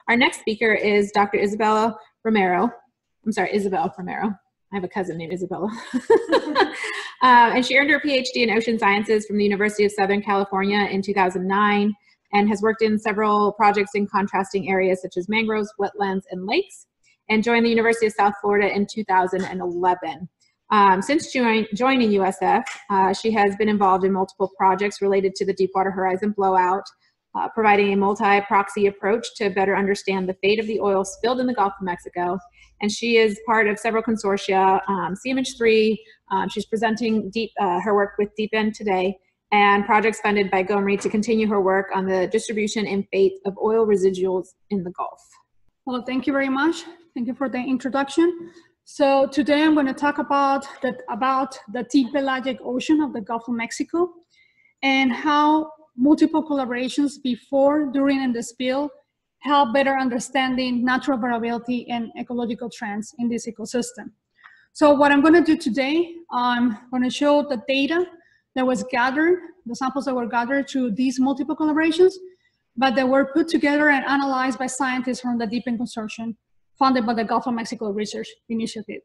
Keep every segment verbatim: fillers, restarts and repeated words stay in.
Our next speaker is Doctor Isabel Romero. I'm sorry, Isabel Romero. I have a cousin named Isabella. uh, and she earned her PhD in ocean sciences from the University of Southern California in two thousand nine and has worked in several projects in contrasting areas such as mangroves, wetlands, and lakes, and joined the University of South Florida in two thousand eleven. Um, since join, joining U S F, uh, she has been involved in multiple projects related to the Deepwater Horizon blowout, uh, providing a multi-proxy approach to better understand the fate of the oil spilled in the Gulf of Mexico. And she is part of several consortia, um, C M H three, um, she's presenting deep, uh, her work with Deep End today, and projects funded by GOMRI to continue her work on the distribution and fate of oil residuals in the Gulf. Well, thank you very much. Thank you for the introduction. So today I'm going to talk about the, about the Deep-pelagic ocean of the Gulf of Mexico and how multiple collaborations before, during, and the spill help better understanding natural variability and ecological trends in this ecosystem. So what I'm going to do today, I'm going to show the data that was gathered, the samples that were gathered through these multiple collaborations, but they were put together and analyzed by scientists from the Deep End Consortium, funded by the Gulf of Mexico Research Initiative.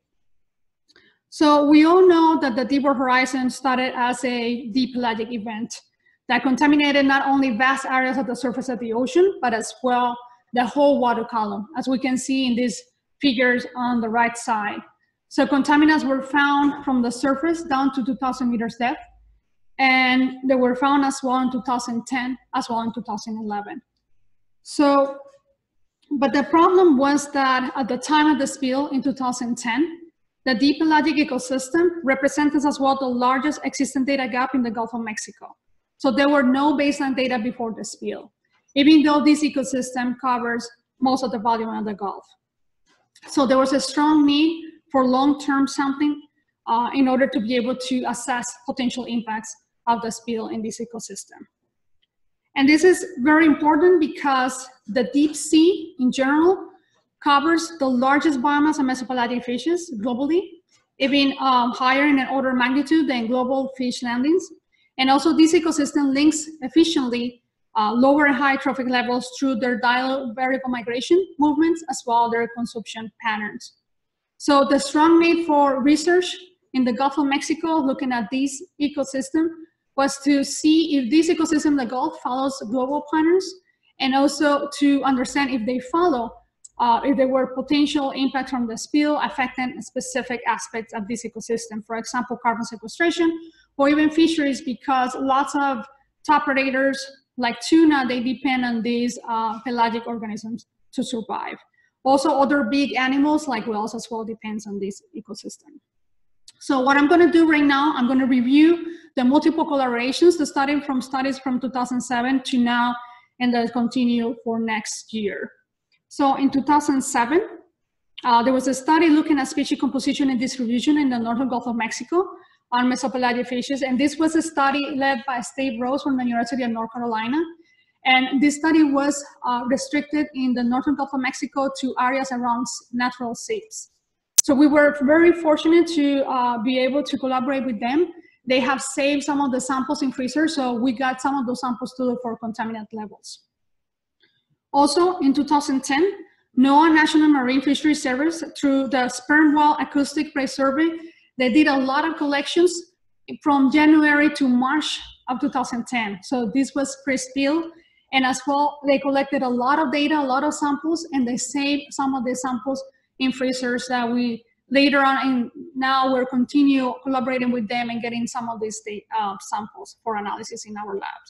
So we all know that the Deepwater Horizon started as a deep-pelagic event that contaminated not only vast areas of the surface of the ocean, but as well the whole water column, as we can see in these figures on the right side. So contaminants were found from the surface down to two thousand meters depth, and they were found as well in two thousand ten, as well in two thousand eleven. So, but the problem was that at the time of the spill in two thousand ten, the deep-pelagic ecosystem represented as well the largest existing data gap in the Gulf of Mexico. So there were no baseline data before the spill, even though this ecosystem covers most of the volume of the Gulf. So there was a strong need for long-term sampling uh, in order to be able to assess potential impacts of the spill in this ecosystem. And this is very important because the deep sea in general covers the largest biomass of mesopelagic fishes globally, even um, higher in an order of magnitude than global fish landings. And also this ecosystem links efficiently uh, lower and high trophic levels through their diurnal variable migration movements as well as their consumption patterns. So the strong need for research in the Gulf of Mexico looking at this ecosystem was to see if this ecosystem in the Gulf follows global patterns, and also to understand if they follow, uh, if there were potential impacts from the spill affecting specific aspects of this ecosystem, for example, carbon sequestration, or even fisheries, because lots of top predators like tuna, they depend on these uh, pelagic organisms to survive. Also, other big animals like whales as well depends on this ecosystem. So what I'm gonna do right now, I'm gonna review the multiple collaborations, the starting from studies from two thousand seven to now, and then continue for next year. So in two thousand seven, uh, there was a study looking at species composition and distribution in the northern Gulf of Mexico on mesopelagic fishes, and this was a study led by Steve Rose from the University of North Carolina. And this study was uh, restricted in the northern Gulf of Mexico to areas around natural seas. So we were very fortunate to uh, be able to collaborate with them. They have saved some of the samples in freezers, so we got some of those samples to look for contaminant levels. Also, in two thousand ten, NOAA National Marine Fisheries Service, through the Sperm Whale Acoustic Prey Survey, they did a lot of collections from January to March of two thousand ten. So this was pre-spill, and as well, they collected a lot of data, a lot of samples, and they saved some of the samples in freezers that we later on, and now we're continue collaborating with them and getting some of these data, uh, samples for analysis in our labs.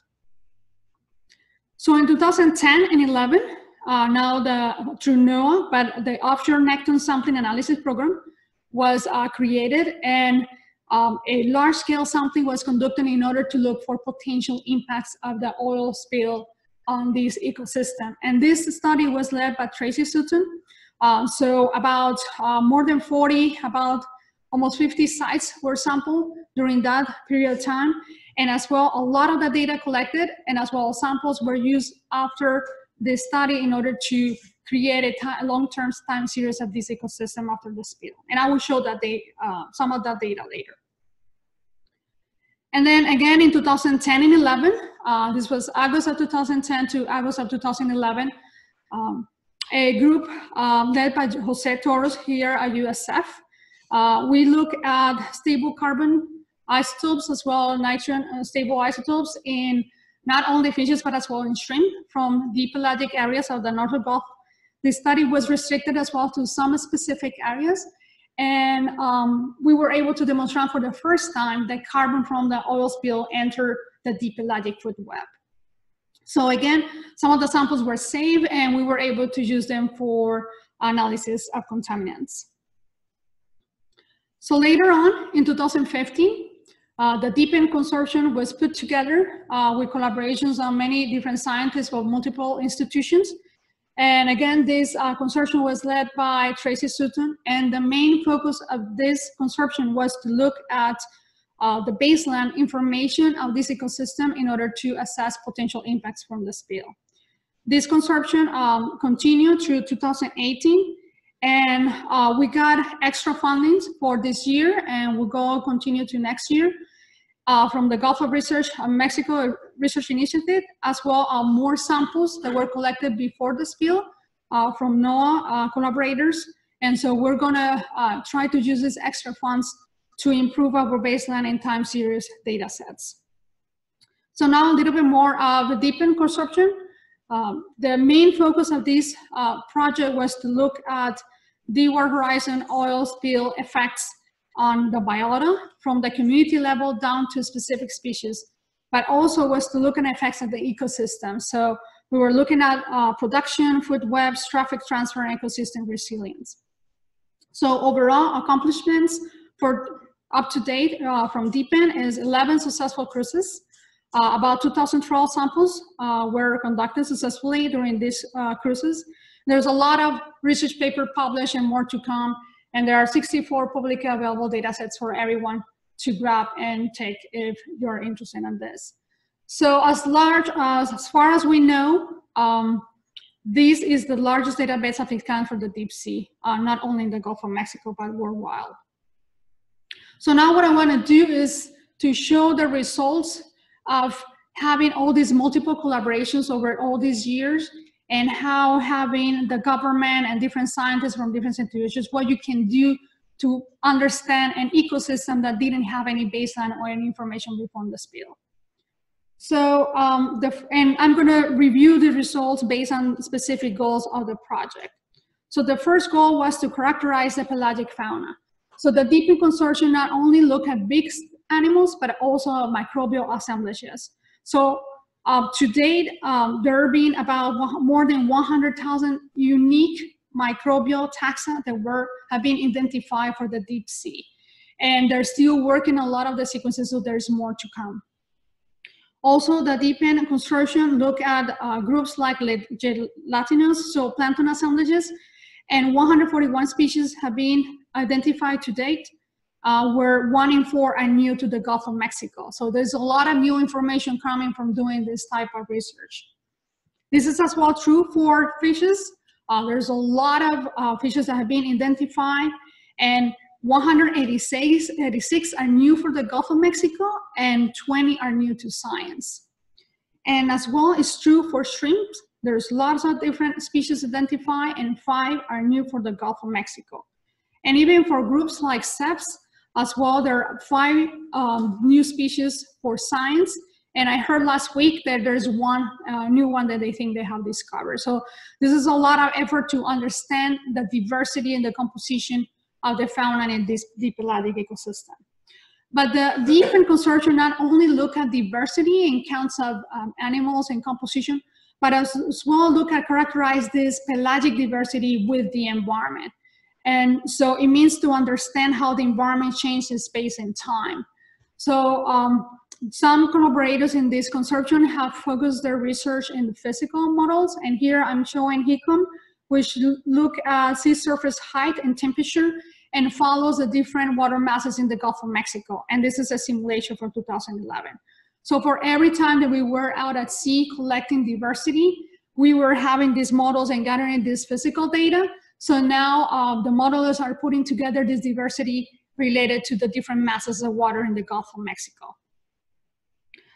So in two thousand ten and eleven, uh, now the through NOAA, but the offshore Necton sampling analysis program was uh, created, and um, a large-scale sampling was conducted in order to look for potential impacts of the oil spill on this ecosystem. And this study was led by Tracy Sutton. Um, so about uh, more than forty, about almost fifty sites were sampled during that period of time. And as well, a lot of the data collected and as well samples were used after the study in order to create a long-term time series of this ecosystem after the spill. And I will show that they, uh, some of that data later. And then again in two thousand ten and eleven, uh, this was August of two thousand ten to August of two thousand eleven, um, a group um, led by Jose Torres here at U S F. Uh, we look at stable carbon isotopes as well as nitrogen uh, stable isotopes in not only fishes but as well in shrimp from deep pelagic areas of the Northern Gulf. This study was restricted as well to some specific areas, and um, we were able to demonstrate for the first time that carbon from the oil spill entered the deep pelagic food web. So again, some of the samples were saved and we were able to use them for analysis of contaminants. So later on in two thousand fifteen, uh, the DeepN consortium was put together uh, with collaborations on many different scientists from multiple institutions. And again, this uh, consortium was led by Tracy Sutton, and the main focus of this consortium was to look at uh, the baseline information of this ecosystem in order to assess potential impacts from the spill. This consortium um, continued through two thousand eighteen, and uh, we got extra funding for this year, and we'll go continue to next year uh, from the Gulf of Research uh, Mexico Research Initiative, as well as uh, more samples that were collected before the spill uh, from NOAA uh, collaborators. And so we're gonna uh, try to use these extra funds to improve our baseline and time series data sets. So now a little bit more of the DeepN consortium. Um, the main focus of this uh, project was to look at Deepwater Horizon oil spill effects on the biota from the community level down to specific species, but also was to look at effects of the ecosystem. So we were looking at uh, production, food webs, traffic transfer, and ecosystem resilience. So overall accomplishments for up to date uh, from DeepN is eleven successful cruises. Uh, about two thousand twelve samples uh, were conducted successfully during these uh, cruises. There's a lot of research paper published and more to come, and there are sixty-four publicly available data sets for everyone to grab and take if you're interested in this. So as large as, as far as we know, um, this is the largest database of its kind for the deep sea, uh, not only in the Gulf of Mexico, but worldwide. So now what I want to do is to show the results of having all these multiple collaborations over all these years, and how having the government and different scientists from different institutions, what you can do to understand an ecosystem that didn't have any baseline or any information before the spill. So, um, the, and I'm gonna review the results based on specific goals of the project. So the first goal was to characterize the pelagic fauna. So the DeepN consortium not only looked at big animals, but also microbial assemblages. So uh, to date, um, there have been about one, more than one hundred thousand unique microbial taxa that were, have been identified for the deep sea. And they're still working a lot of the sequences, so there's more to come. Also, the DeepN consortium look at uh, groups like gelatinous, so plankton assemblages, and one hundred forty-one species have been identified to date, uh, where one in four are new to the Gulf of Mexico. So there's a lot of new information coming from doing this type of research. This is as well true for fishes. Uh, there's a lot of uh, fishes that have been identified, and one hundred eighty-six, eighty-six are new for the Gulf of Mexico, and twenty are new to science. And as well, it's true for shrimps. There's lots of different species identified, and five are new for the Gulf of Mexico. And even for groups like seps, as well, there are five um, new species for science. And I heard last week that there's one uh, new one that they think they have discovered. So this is a lot of effort to understand the diversity and the composition of the fauna in this deep pelagic ecosystem. But the DeepN consortium not only look at diversity and counts of um, animals and composition, but as, as well look at characterize this pelagic diversity with the environment. And so it means to understand how the environment changes in space and time. So um, some collaborators in this consortium have focused their research in the physical models. And here I'm showing HICOM, which look at sea surface height and temperature and follows the different water masses in the Gulf of Mexico. And this is a simulation from two thousand eleven. So for every time that we were out at sea collecting diversity, we were having these models and gathering this physical data. So now uh, the modelers are putting together this diversity related to the different masses of water in the Gulf of Mexico.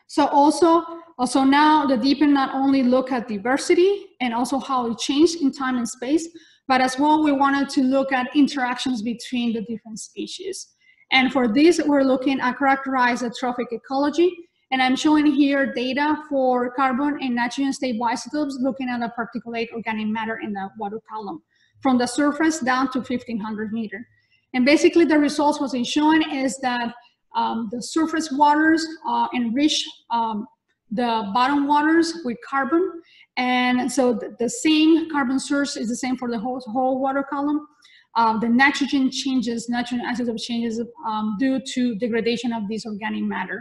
So also, also now the DeepPen not only look at diversity and also how it changed in time and space, but as well we wanted to look at interactions between the different species. And for this, we're looking at characterize the trophic ecology. And I'm showing here data for carbon and nitrogen stable isotopes looking at the particulate organic matter in the water column from the surface down to fifteen hundred meter. And basically the results was showing is that um, the surface waters uh, enrich um, the bottom waters with carbon. And so the, the same carbon source is the same for the whole, whole water column. Uh, the nitrogen changes, nitrogen isotope changes um, due to degradation of this organic matter.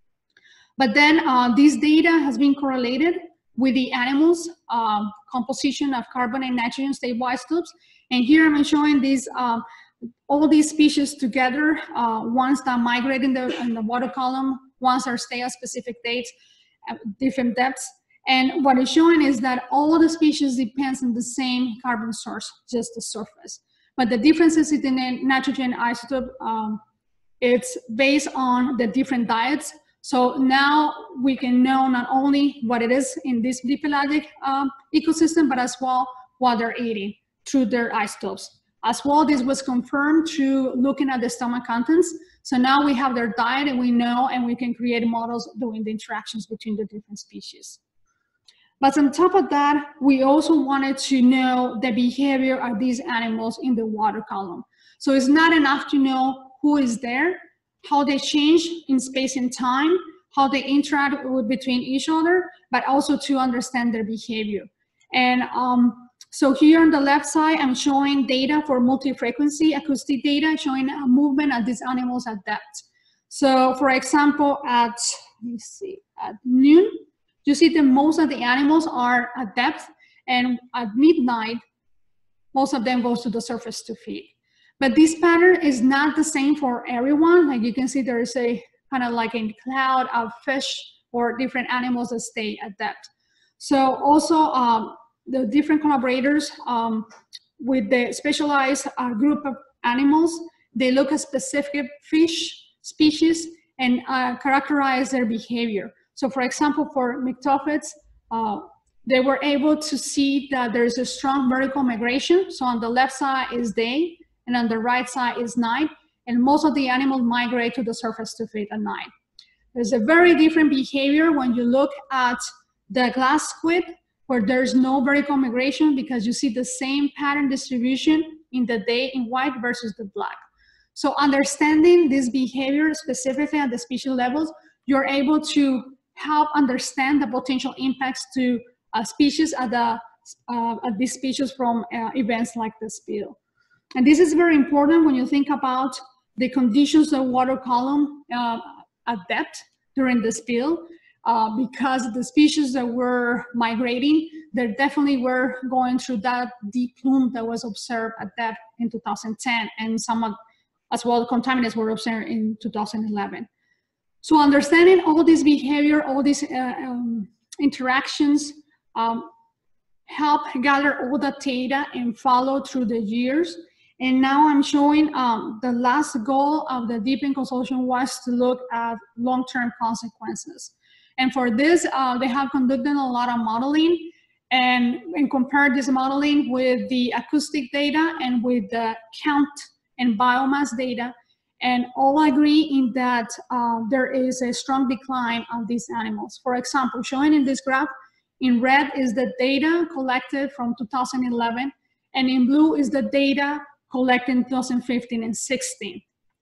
But then uh, this data has been correlated with the animals' um, composition of carbon and nitrogen stable isotopes. And here I'm showing these, um, all these species together, uh, ones that migrate in the, in the water column, ones that stay at specific dates, at different depths. And what it's showing is that all the species depends on the same carbon source, just the surface. But the differences in the nitrogen isotope, um, it's based on the different diets. So now we can know not only what it is in this deep-pelagic um, ecosystem, but as well what they're eating through their isotopes. As well, this was confirmed through looking at the stomach contents. So now we have their diet and we know, and we can create models doing the interactions between the different species. But on top of that, we also wanted to know the behavior of these animals in the water column. So it's not enough to know who is there, how they change in space and time, how they interact with, between each other, but also to understand their behavior. And um, so here on the left side, I'm showing data for multi-frequency acoustic data, showing a movement of these animals at depth. So for example, at, let me see, at noon, you see that most of the animals are at depth, and at midnight, most of them goes to the surface to feed. But this pattern is not the same for everyone. Like you can see, there is a kind of like a cloud of fish or different animals that stay at depth. So also um, the different collaborators um, with the specialized uh, group of animals, they look at specific fish species and uh, characterize their behavior. So for example, for myctophids, uh, they were able to see that there's a strong vertical migration. So on the left side is day, and on the right side is night, and most of the animals migrate to the surface to feed at night. There's a very different behavior when you look at the glass squid, where there's no vertical migration because you see the same pattern distribution in the day in white versus the black. So understanding this behavior specifically at the species levels, you're able to help understand the potential impacts to uh, species at, the, uh, at these species from uh, events like the spill. And this is very important when you think about the conditions of water column uh, at depth during the spill, uh, because the species that were migrating, they definitely were going through that deep plume that was observed at depth in two thousand ten, and some of, as well, contaminants were observed in two thousand eleven. So understanding all this behavior, all these uh, um, interactions, um, help gather all the data and follow through the years. And now I'm showing um, the last goal of the DeepPen consortium was to look at long-term consequences. And for this, uh, they have conducted a lot of modeling and, and compared this modeling with the acoustic data and with the count and biomass data. And all agree in that uh, there is a strong decline of these animals. For example, showing in this graph, in red is the data collected from two thousand eleven, and in blue is the data collected in two thousand fifteen and sixteen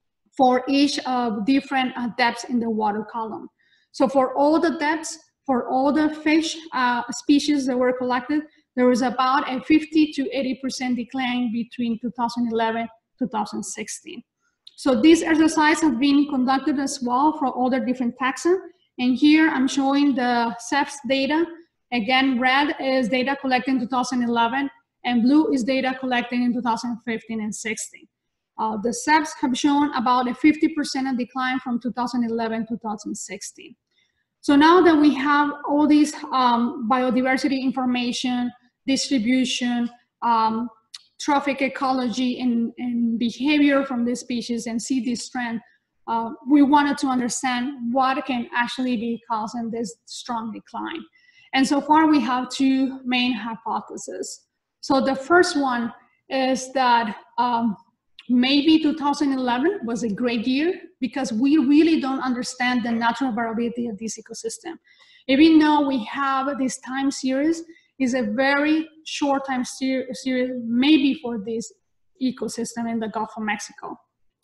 for each of different uh, depths in the water column. So for all the depths, for all the fish uh, species that were collected, there was about a fifty to eighty percent decline between two thousand eleven to two thousand sixteen. So these exercises have been conducted as well for all the different taxa. And here I'm showing the C E P S data. Again, red is data collected in two thousand eleven, and blue is data collected in two thousand fifteen and sixteen. Uh, the C E P S have shown about a fifty percent decline from two thousand eleven to two thousand sixteen. So now that we have all these um, biodiversity information, distribution, um, trophic ecology and, and behavior from this species and see this trend, uh, we wanted to understand what can actually be causing this strong decline. And so far we have two main hypotheses. So the first one is that um, maybe two thousand eleven was a great year because we really don't understand the natural variability of this ecosystem. Even though we have this time series, is a very short time ser series, maybe for this ecosystem in the Gulf of Mexico.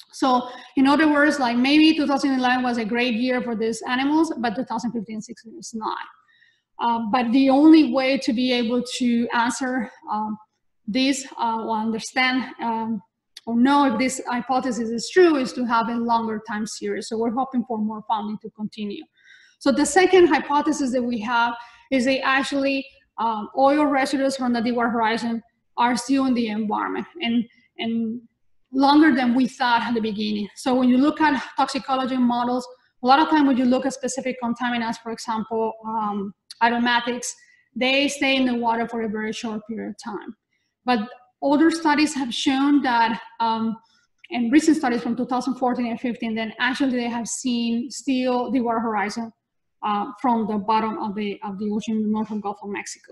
So in other words, like maybe two thousand eleven was a great year for these animals, but two thousand fifteen sixteen is not. Uh, but the only way to be able to answer um, this uh, or understand um, or know if this hypothesis is true is to have a longer time series. So we're hoping for more funding to continue. So the second hypothesis that we have is they actually um, oil residues from the Deepwater Horizon are still in the environment and, and longer than we thought at the beginning. So when you look at toxicology models, a lot of time when you look at specific contaminants, for example, um, aromatics, they stay in the water for a very short period of time. But older studies have shown that, um, and recent studies from two thousand fourteen and fifteen, then actually they have seen still the water horizon uh, from the bottom of the, of the ocean in the northern Gulf of Mexico.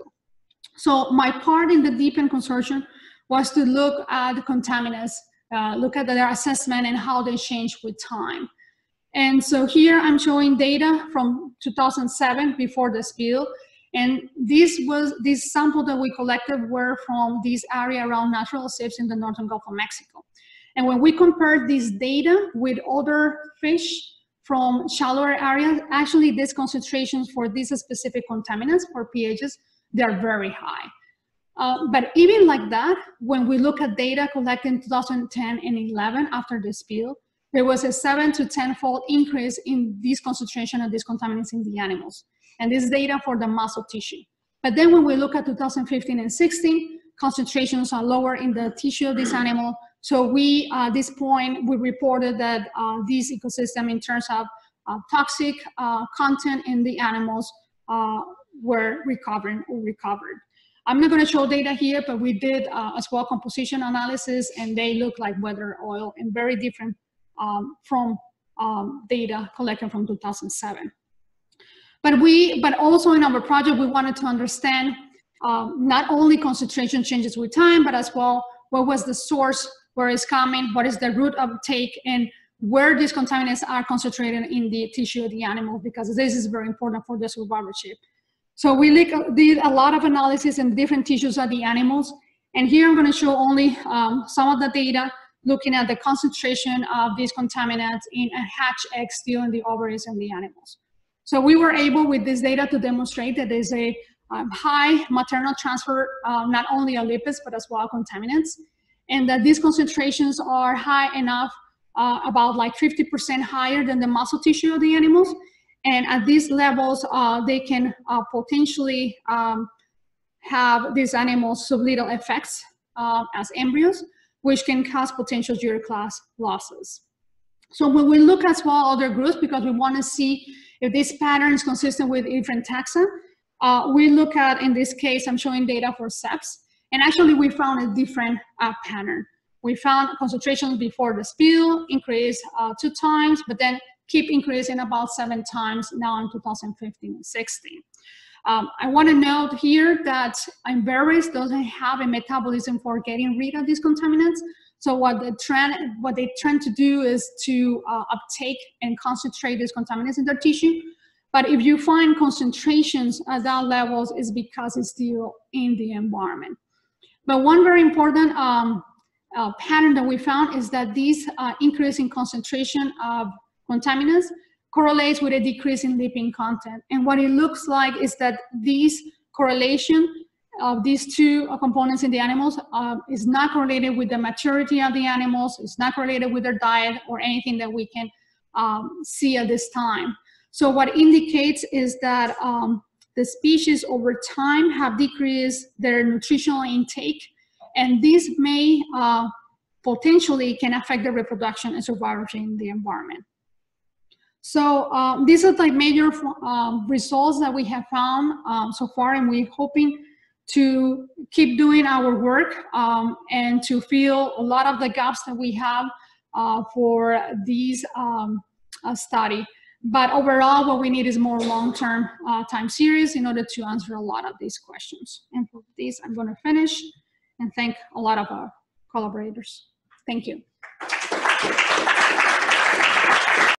So my part in the DEEPen consortium was to look at the contaminants, uh, look at their assessment and how they change with time. And so here I'm showing data from two thousand seven before the spill. And this was, this sample that we collected were from this area around natural sieves in the northern Gulf of Mexico. And when we compared this data with other fish from shallower areas, actually these concentrations for these specific contaminants for pHs, they're very high. Uh, but even like that, when we look at data collected in two thousand ten and eleven after the spill, there was a seven to ten fold increase in this concentration of these contaminants in the animals. And this data for the muscle tissue. But then when we look at two thousand fifteen and sixteen, concentrations are lower in the tissue of this animal. So we, at uh, this point, we reported that uh, this ecosystem in terms of uh, toxic uh, content in the animals uh, were recovering or recovered. I'm not going to show data here, but we did uh, as well composition analysis, and they look like weather oil and very different um, from um, data collected from two thousand seven. But we, but also in our project, we wanted to understand um, not only concentration changes with time, but as well, what was the source, where it's coming, what is the route uptake, and where these contaminants are concentrated in the tissue of the animal, because this is very important for the survivorship. So we look, did a lot of analysis in different tissues of the animals. And here I'm going to show only um, some of the data looking at the concentration of these contaminants in a hatch egg still in the ovaries of the animals. So we were able with this data to demonstrate that there's a um, high maternal transfer, uh, not only of lipids, but as well contaminants. And that these concentrations are high enough, uh, about like fifty percent higher than the muscle tissue of the animals. And at these levels, uh, they can uh, potentially um, have these animals sublethal effects uh, as embryos, which can cause potential gender class losses. So when we look as well other groups, because we want to see if this pattern is consistent with different taxa, uh, we look at, in this case, I'm showing data for seps, and actually we found a different uh, pattern. We found concentrations before the spill increase uh, two times, but then keep increasing about seven times now in two thousand fifteen and sixteen. Um, I want to note here that invertebrates doesn't have a metabolism for getting rid of these contaminants. So what the trend, what they tend to do is to uh, uptake and concentrate these contaminants in their tissue. But if you find concentrations at that levels, it's because it's still in the environment. But one very important um, uh, pattern that we found is that these uh, increase in concentration of contaminants correlates with a decrease in lipid content. And what it looks like is that these correlation of these two uh, components in the animals uh, is not correlated with the maturity of the animals, it's not correlated with their diet or anything that we can um, see at this time. So what indicates is that um, the species over time have decreased their nutritional intake, and this may uh, potentially can affect the reproduction and survivorship in the environment. So um, these are like major um, results that we have found um, so far, and we're hoping to keep doing our work um, and to fill a lot of the gaps that we have uh, for this um, uh, study. But overall, what we need is more long-term uh, time series in order to answer a lot of these questions. And for this, I'm going to finish and thank a lot of our collaborators. Thank you.